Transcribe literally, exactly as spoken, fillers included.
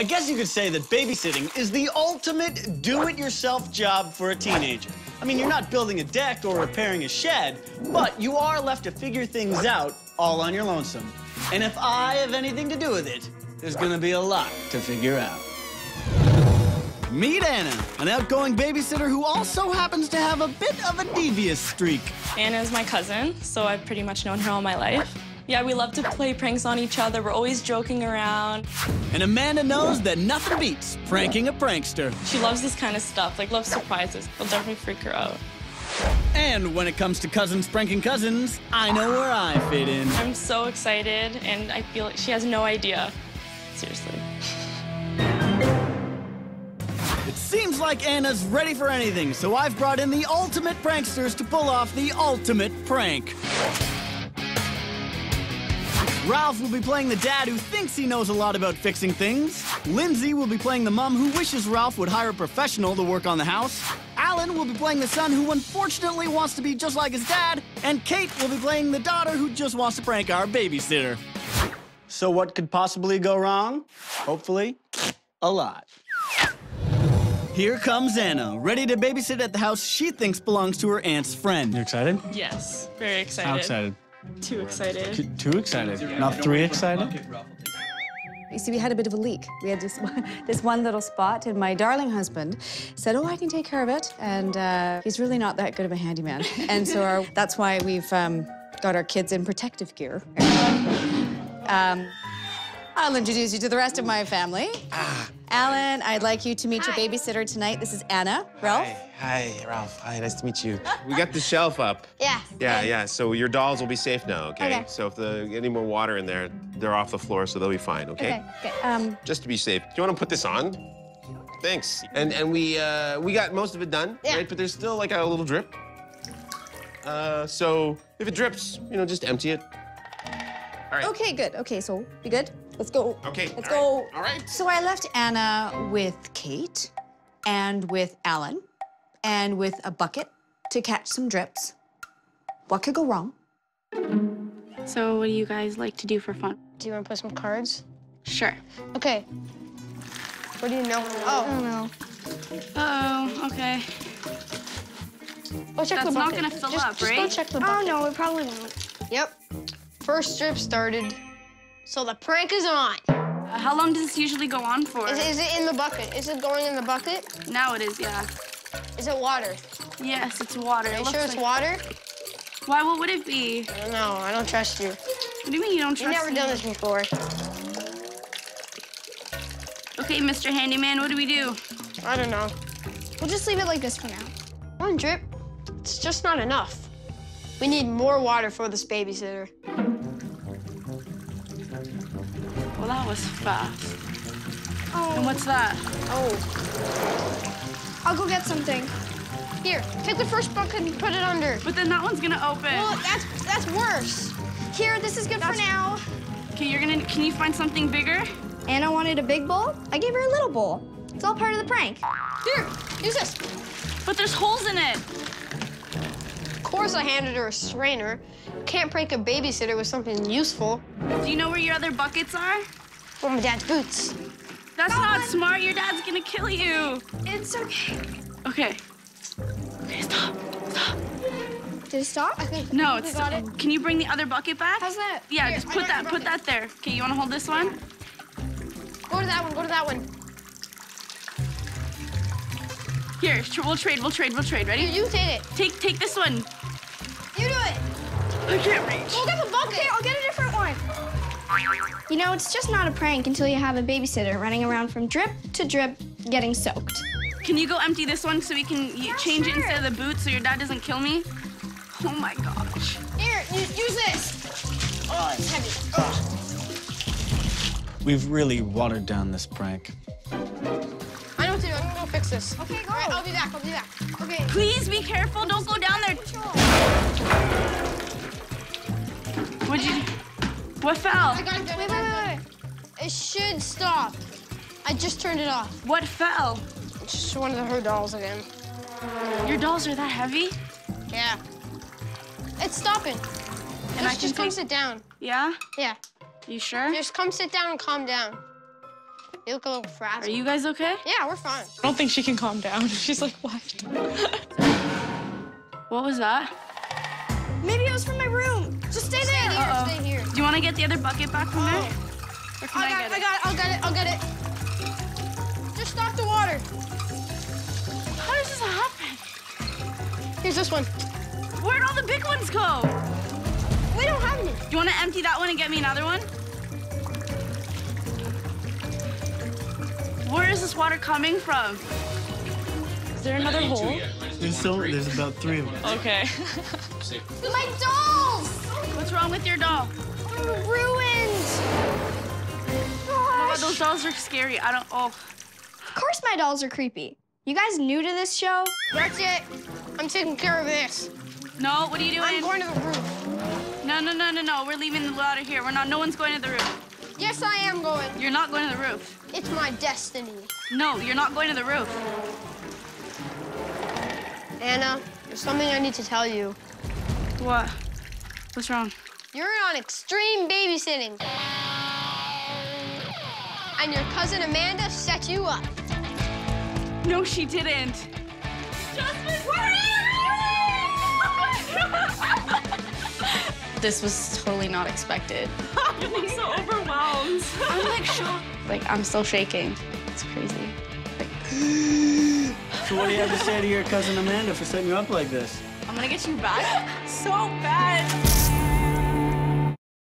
I guess you could say that babysitting is the ultimate do-it-yourself job for a teenager. I mean, you're not building a deck or repairing a shed, but you are left to figure things out all on your lonesome. And if I have anything to do with it, there's gonna be a lot to figure out. Meet Anna, an outgoing babysitter who also happens to have a bit of a devious streak. Anna is my cousin, so I've pretty much known her all my life. Yeah, we love to play pranks on each other. We're always joking around. And Amanda knows that nothing beats pranking a prankster. She loves this kind of stuff, like loves surprises. It'll definitely freak her out. And when it comes to cousins pranking cousins, I know where I fit in. I'm so excited, and I feel like she has no idea. Seriously. It seems like Anna's ready for anything, so I've brought in the ultimate pranksters to pull off the ultimate prank. Ralph will be playing the dad who thinks he knows a lot about fixing things. Lindsay will be playing the mom who wishes Ralph would hire a professional to work on the house. Alan will be playing the son who unfortunately wants to be just like his dad. And Kate will be playing the daughter who just wants to prank our babysitter. So what could possibly go wrong? Hopefully, a lot. Here comes Anna, ready to babysit at the house she thinks belongs to her aunt's friend. You excited? Yes, very excited. How excited? Too excited. T too excited. Not three excited? You see, we had a bit of a leak. We had this one, this one little spot, and my darling husband said, oh, I can take care of it. And uh, he's really not that good of a handyman. And so our, that's why we've um, got our kids in protective gear. Um, I'll introduce you to the rest of my family. Ah. Alan, I'd like you to meet Hi. your babysitter tonight. This is Anna. Ralph? Hi. Hi, Ralph. Hi, nice to meet you. We got the shelf up. Yeah. Yeah, yeah. So your dolls will be safe now, okay? Okay. So if the any more water in there, they're off the floor, so they'll be fine, okay? Okay. Okay. Um, Just to be safe. Do you want to put this on? Thanks. And and we uh, we got most of it done, yeah. right? But there's still like a little drip. Uh, so if it drips, you know, just empty it. All right. Okay, good. Okay, so we good? Let's go. Okay. Let's all go. Right. All right. So I left Anna with Kate and with Alan and with a bucket to catch some drips. What could go wrong? So what do you guys like to do for fun? Do you want to play some cards? Sure. Okay. What do you know? Oh. I don't know. Uh-oh, okay. Go check That's the bucket. not gonna fill just, up, just right? Go check the bucket. Oh, no, it probably won't. Yep. First drip started. So the prank is on. Uh, how long does this usually go on for? Is, is it in the bucket? Is it going in the bucket? Now it is, yeah. Is it water? Yes, it's water. Are It you looks sure it's like... water? Why, what would it be? I don't know. I don't trust you. What do you mean you don't trust You've never me? done this before. Okay, Mister Handyman, what do we do? I don't know. We'll just leave it like this for now. One drip, it's just not enough. We need more water for this babysitter. Well, that was fast. Oh. And what's that? Oh. I'll go get something. Here, take the first bucket and put it under. But then that one's gonna open. Well, that's that's worse. Here, this is good That's... for now. Okay, you're gonna, can you find something bigger? Anna wanted a big bowl. I gave her a little bowl. It's all part of the prank. Here, use this. But there's holes in it. Of course I handed her a strainer. Can't prank a babysitter with something useful. Do you know where your other buckets are? Oh, my dad's boots. That's Got not one. smart. Your dad's gonna kill you. It's okay. Okay. Okay, stop. Stop. Did it stop? I think No, we it's. got it. Can you bring the other bucket back? How's that? Yeah, Here, just I put got that. the Put that there. Okay, you wanna hold this one? Go to that one, go to that one. Here, tr- we'll trade. We'll trade. We'll trade. Ready? You, you take it. Take take this one. You do it. I can't reach. Go get the bucket. Okay, I'll get a different one. You know, it's just not a prank until you have a babysitter running around from drip to drip getting soaked. Can you go empty this one so we can y- change it sure. instead of the boot so your dad doesn't kill me? Oh my gosh. Here, you, use this. Oh, it's heavy. Oh. We've really watered down this prank. I know what to do. I'm gonna go fix this. Okay, go. All right, I'll be back. I'll be back. Okay. Please be careful. Don't go down there. What'd you? What fell? I got it. Wait, wait, wait, wait. It should stop. I just turned it off. What fell? It's just one of the her dolls again. Your dolls are that heavy? Yeah. It's stopping. And just, I can just come take- sit down. Yeah? Yeah. You sure? Just come sit down and calm down. You look a little frazzled. Are you guys okay? Yeah, we're fine. I don't think she can calm down. She's like, what? What was that? Maybe it was from my room. Just stay Stay there. here, Uh-oh. stay here. Do you want to get the other bucket back from there? Or can I I, got, get I it? got it, I'll get it, I'll get it. Just stop the water. How does this happen? Here's this one. Where'd all the big ones go? We don't have any. Do you want to empty that one and get me another one? Where is this water coming from? Is there another hole? There's, so, there's about three of them. Okay. My dolls! What's wrong with your doll? They're ruined. Oh, those dolls are scary. I don't. Oh. Of course my dolls are creepy. You guys new to this show? That's it. I'm taking care of this. No, what are you doing? I'm going to the roof. No, no, no, no, no. We're leaving the water here. We're not. No one's going to the roof. Yes, I am going. You're not going to the roof. It's my destiny. No, you're not going to the roof. Anna, there's something I need to tell you. What? What's wrong? You're on extreme babysitting. And your cousin Amanda set you up. No, she didn't. Jasmine, where are you? This was totally not expected. You look so overwhelmed. I'm like shocked. Like, I'm still shaking. It's crazy. Like, So what do you have to say to your cousin Amanda for setting you up like this? I'm gonna get you back so bad.